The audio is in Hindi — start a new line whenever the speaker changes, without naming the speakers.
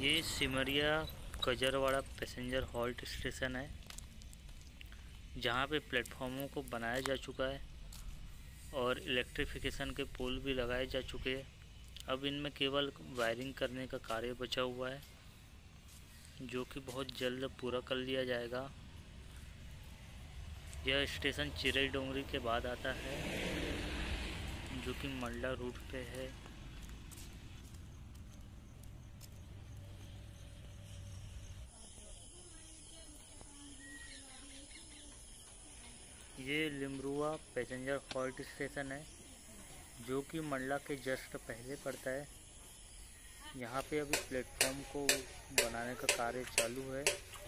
ये Simariya Kajarwada passenger halt station है, जहाँ पे प्लेटफॉर्मों को बनाया जा चुका है और इलेक्ट्रिफिकेशन के पोल भी लगाए जा चुके हैं। अब इनमें केवल वायरिंग करने का कार्य बचा हुआ है, जो कि बहुत जल्द पूरा कर लिया जाएगा। यह स्टेशन चिरई डोंगरी के बाद आता है, जो कि मंडला रूट पे है। ये लिमरुआ पैसेंजर हॉल्ट स्टेशन है, जो कि मंडला के जस्ट पहले पड़ता है। यहाँ पे अभी प्लेटफॉर्म को बनाने का कार्य चालू है।